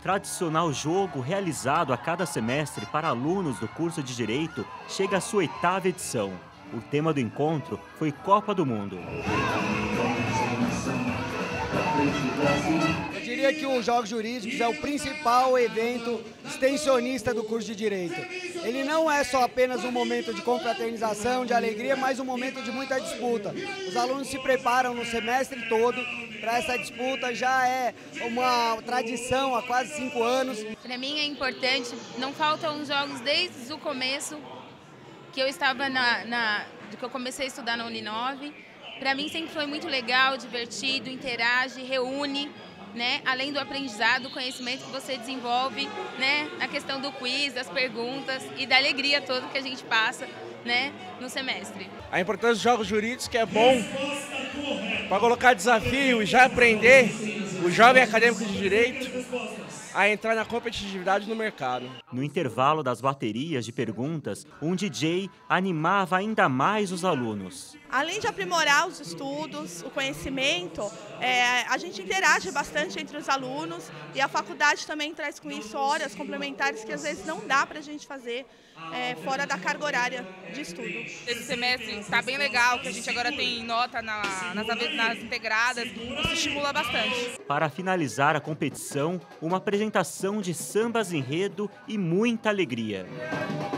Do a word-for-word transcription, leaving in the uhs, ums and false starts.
tradicional jogo realizado a cada semestre para alunos do curso de Direito chega à sua oitava edição. O tema do encontro foi Copa do Mundo. Eu diria que os Jogos Jurídicos é o principal evento extensionista do curso de Direito. Ele não é só apenas um momento de confraternização, de alegria, mas um momento de muita disputa. Os alunos se preparam no semestre todo para essa disputa, já é uma tradição há quase cinco anos. Para mim é importante, não faltam os jogos desde o começo, que eu estava na, na que eu comecei a estudar na Uninove. Para mim sempre foi muito legal, divertido, interage, reúne, né? Além do aprendizado, do conhecimento que você desenvolve, né? Na questão do quiz, das perguntas e da alegria toda que a gente passa, né? No semestre. A importância dos jogos jurídicos que é bom para colocar desafio e já aprender o jovem acadêmico de Direito a entrar na competitividade no mercado. No intervalo das baterias de perguntas, um D J animava ainda mais os alunos. Além de aprimorar os estudos, o conhecimento, é, a gente interage bastante entre os alunos e a faculdade também traz com isso horas complementares que às vezes não dá para a gente fazer é, fora da carga horária de estudo. Esse semestre está bem legal, que a gente agora tem nota na, nas, nas integradas, isso estimula bastante. Para finalizar a competição, uma apresentação de sambas enredo e muita alegria.